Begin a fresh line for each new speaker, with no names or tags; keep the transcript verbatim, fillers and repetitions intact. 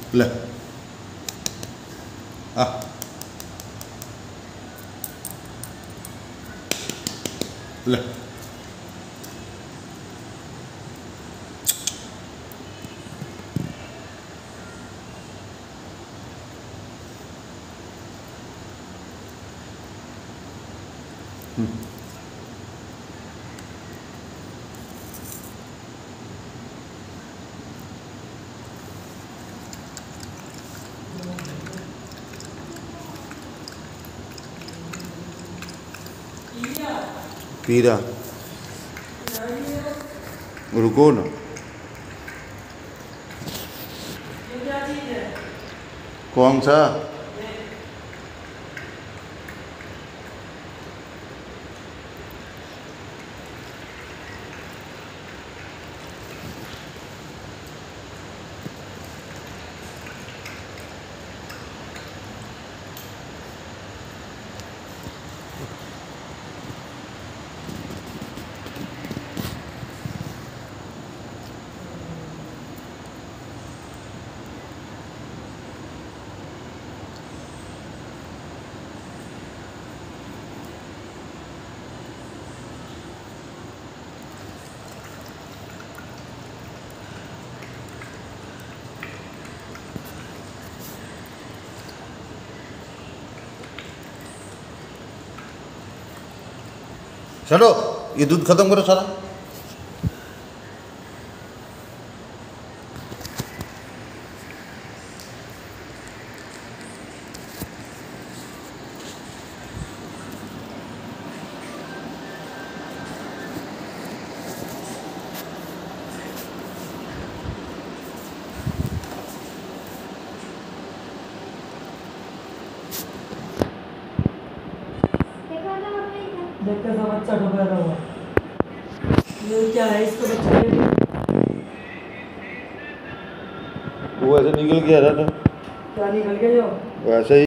ले आ ले पीरा रुको ना। कौन सा? चलो ये दूध खत्म करो सारा।
देख कैसा बच्चा डूबा हुआ। ये क्या है इसको बच्चे
वो ऐसे निकल के आ रहा था।
क्या निकल गया जो
वैसे ही।